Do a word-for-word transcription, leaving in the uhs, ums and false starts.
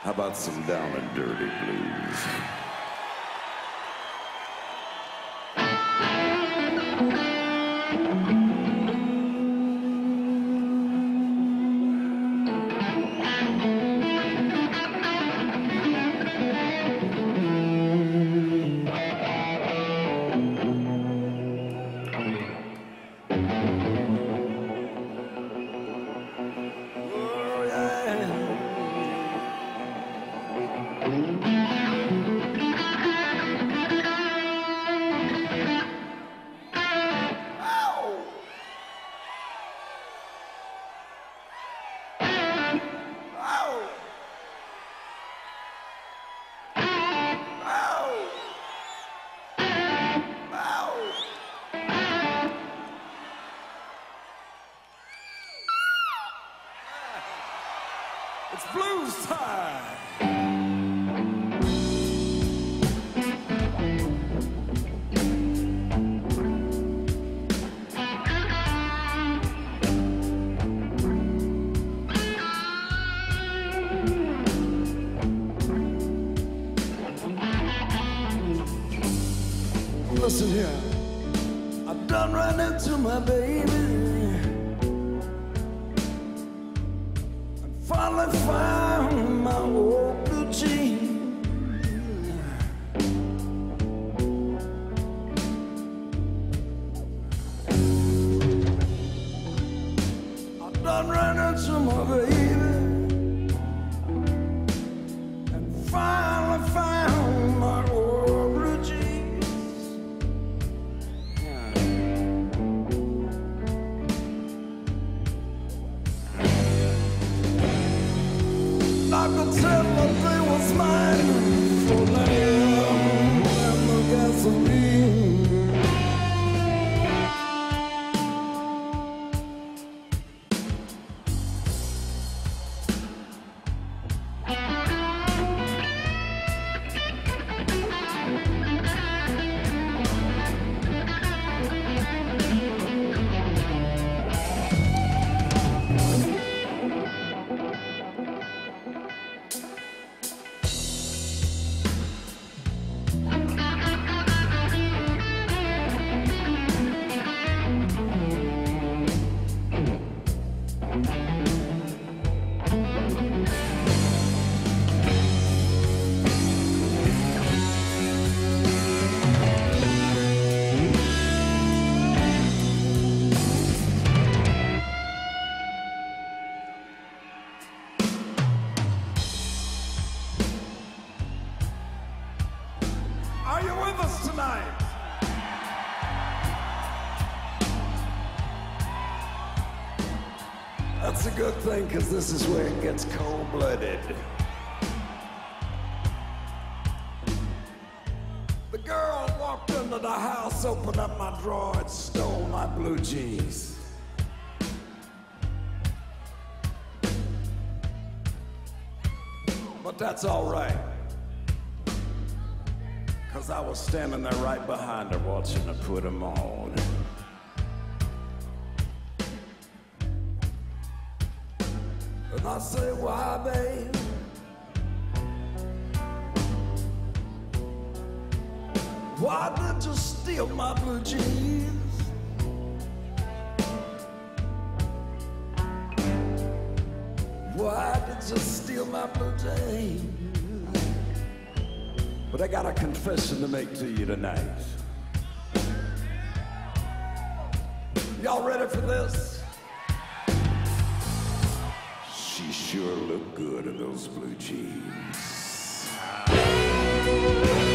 How about some down and dirty blues? It's blues time. Listen here, I done ran into my baby. Finally found my old blue jeans. I done ran into my baby and finally found my old blue jeans. I could tell that they was mine for lamb and the gasoline. Are you with us tonight? That's a good thing, because this is where it gets cold-blooded. The girl walked into the house, opened up my drawer, and stole my blue jeans. But that's all right, because I was standing there right behind her watching her put them on. And I say, why, babe? Why did you steal my blue jeans? Why did you steal my blue jeans? But I got a confession to make to you tonight. Y'all ready for this? She sure looked good in those blue jeans.